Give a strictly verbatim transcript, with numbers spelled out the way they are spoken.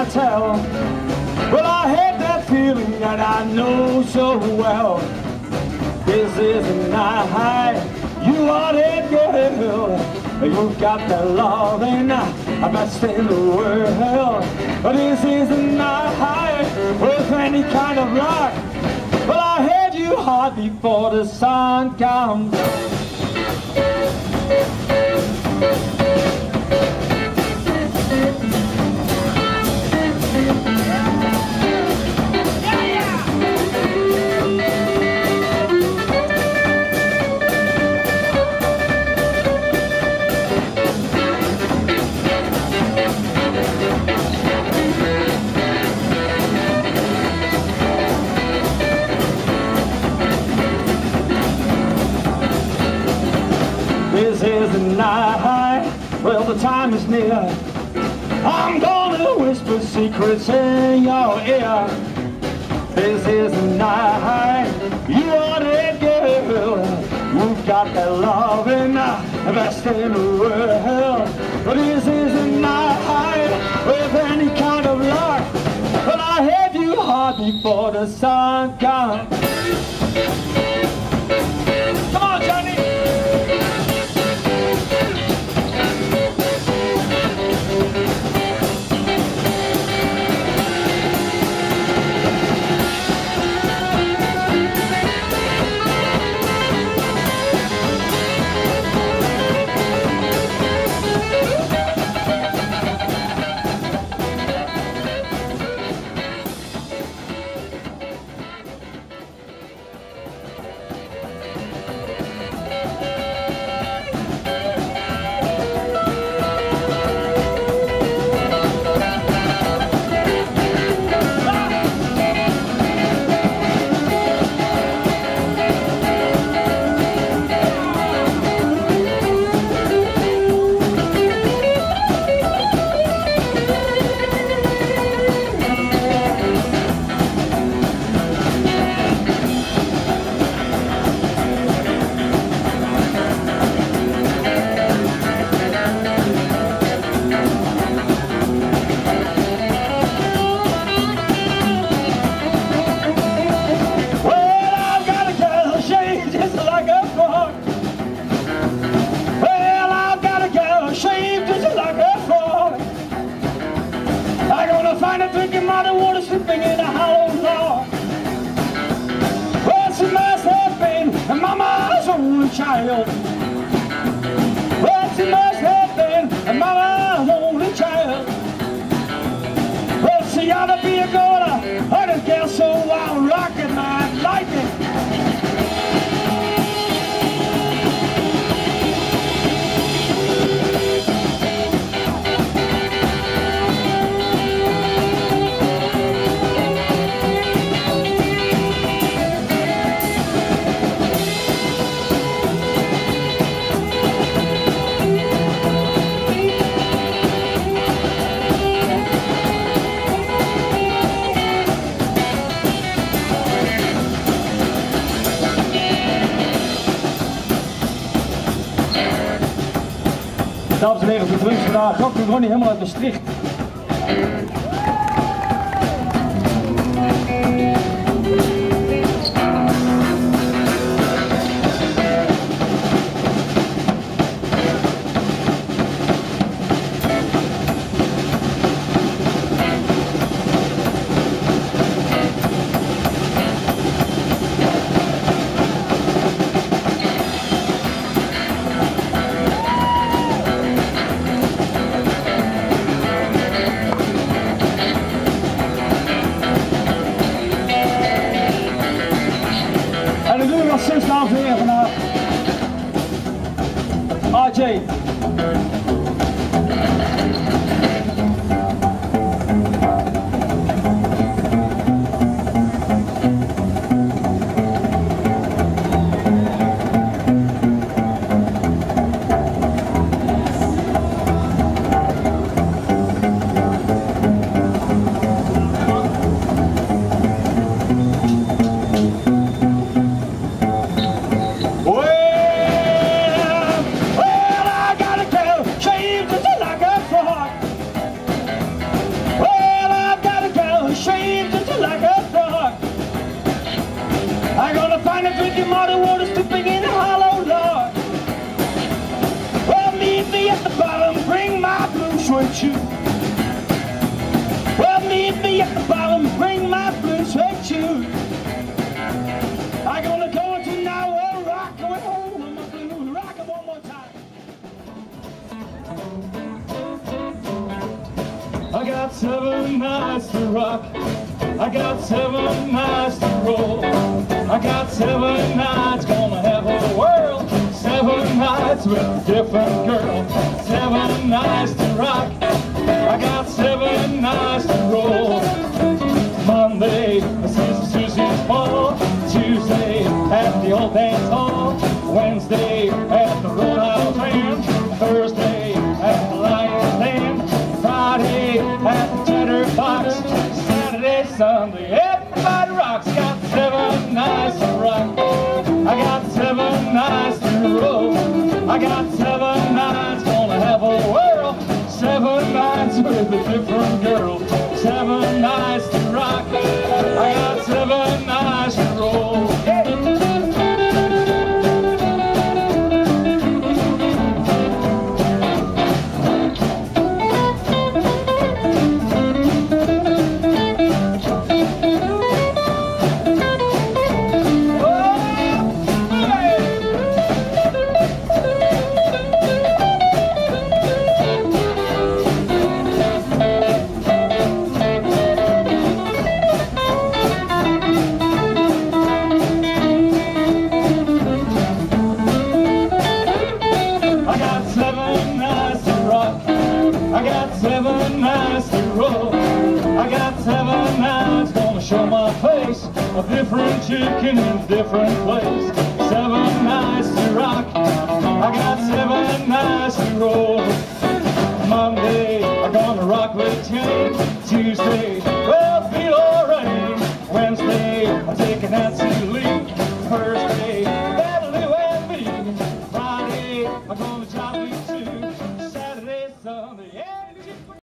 I tell? Well, I had that feeling that I know so well. This is a night, you are that girl. You've got that loving, best in the world. This is a night with any kind of luck. Well, I had you hard before the sun comes up. This is the night, well the time is near. I'm gonna whisper secrets in your ear. This is the night, you are that girl. You've got that loving, the best in the world. But this is the night, with any kind of luck. But I had you hard before the sun comes. Come on, Johnny! Find a drinking muddy water slipping in a hollow log. Well, she must have been Mama's only child. Well, she must have been Mama's only child. Well, she ought to be a girl, or this girl so wild, rockin' my lightning. Dames en heren, de drums vandaag, dokter Ronnie helemaal uit Maastricht. Zes dames en heren vandaag. R J. Well, well, I got your muddy waters dipping in hollow, Lord. Well, meet me at the bottom, bring my blue suede shoe. Well, meet me at the bottom, bring my blue suede shoe. I'm gonna go into now, well, rock, going home with my blue, rock it one more time. I got seven nights to rock, I got seven nights to roll, I got seven nights, gonna have a world, seven nights with a different girl, seven nights to rock, I got seven nights to roll. Monday, I see Susie's ball, Tuesday at the old dance hall, Wednesday at the Roadhouse Band, Thursday at the Lion's Den, Friday at the Cheddar Box, Saturday, Sunday, everybody rocks. Got seven nights to rock, I got seven nights to roll, I got seven nights, gonna have a whirl, seven nights with a different girl, seven nights to rock, I got seven nights to roll. I got seven nights to roll, I got seven nights, gonna show my face, a different chicken in a different place, seven nights to rock, I got seven nights to roll. Monday, I'm gonna rock with Jane, Tuesday, well, feel alright, Wednesday, I'm taking Nancy Lee, Thursday, that'll do with me, Friday, I'm gonna jive with you.